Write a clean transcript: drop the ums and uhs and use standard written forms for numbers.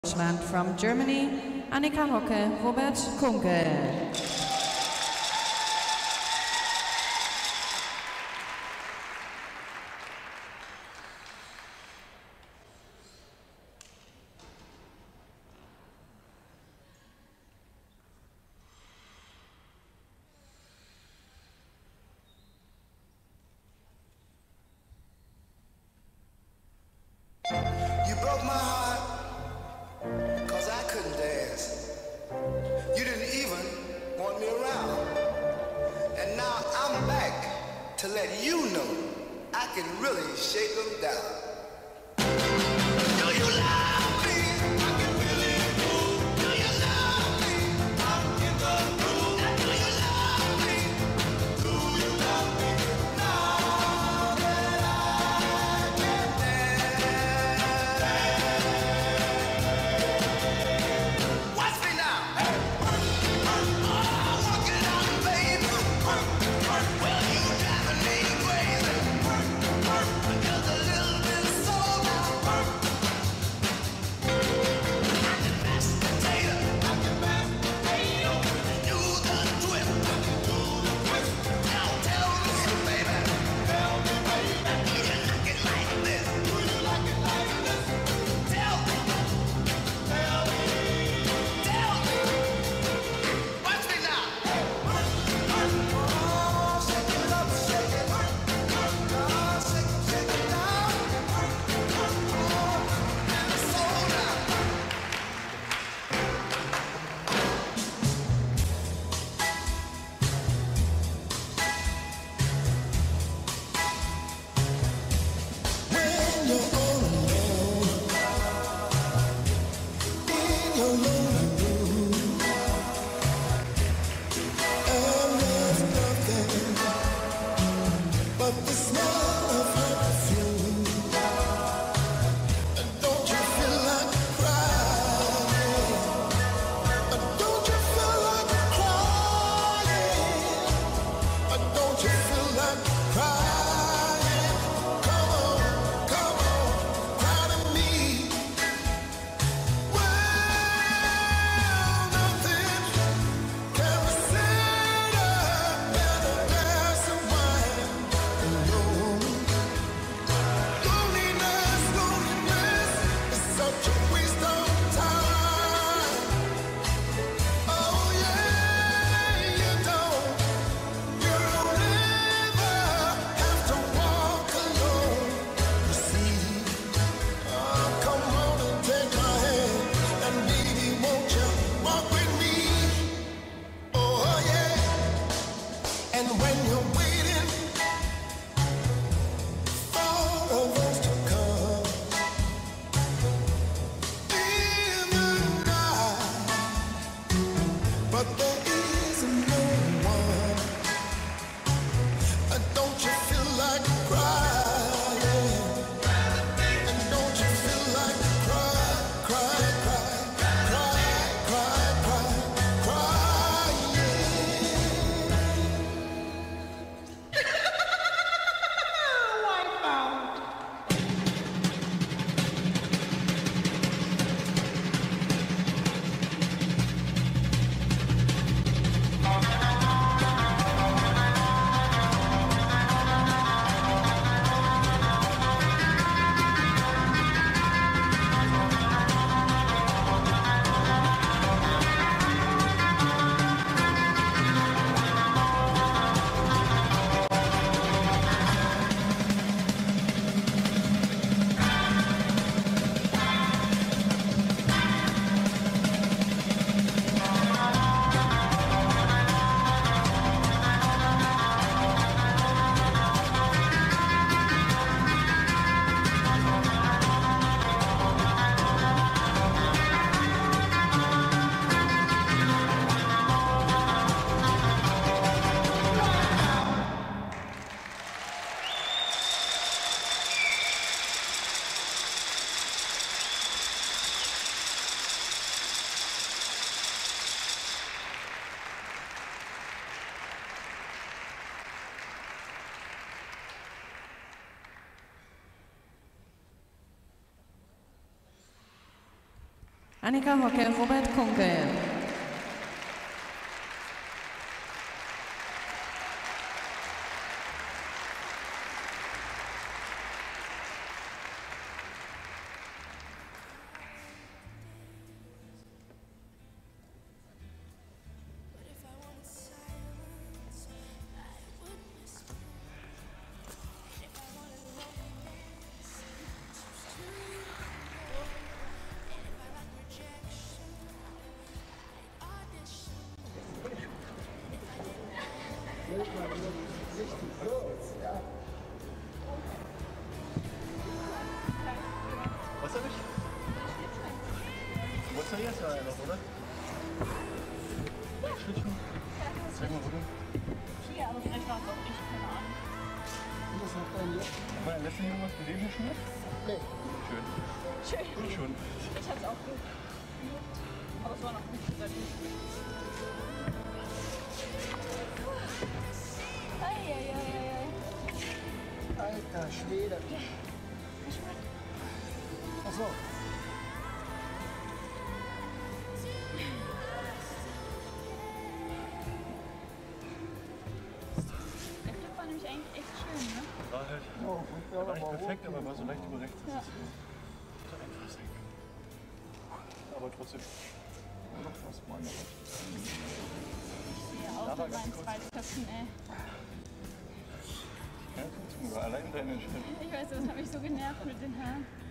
Deutschland from Germany, Annika Hocke, Robert Kunke. You broke my heart, cause I couldn't dance. You didn't even want me around. And now I'm back to let you know I can really shake them down. Do you love me? I can really move. Do you love me? I'm in the groove. Do you love me? Do you love me? Now that I can dance. Watch me now. Hey. Oh, work it out, baby. Well, you driving me crazy. Just a little bit soul now. I can mash potato. Do the twist. Now tell me, baby. Do you like it like this? Tell me. Watch me now. Oh, shake it up, shake it. Oh, shake it down. Oh, and soul now. When you're all alone, in your lonely room, and there's nothing but the smell of her perfume. And don't you feel like crying? And don't you feel like crying? And don't you feel like crying? Come on, cry to me. When Annika Hocke, Robert Kunkel. Was hab ich? Du wolltest ja jetzt noch, oder? Schlittschuh? Zeig mal, wo du. Ja, aber vielleicht war es auch nicht, keine Ahnung. Hat mein letzter irgendwas gesehen hier schon? Nee. Schön. Schön. Schon. Ich hab's auch gut. Aber es war noch nicht sehr gut. Eieieiei. Alter Schwede. Achso. Der Clip war nämlich eigentlich echt schön, ne? War halt war nicht perfekt, aber war so leicht über rechts. Ja. Das ist einfach sein. Aber trotzdem. Was meine ich? Ich sehe aus mit meinen zwei Köpfen, ey. Ja, trotzdem, aber allein deine Stimme. Ich weiß, das hat mich so genervt mit den Haaren.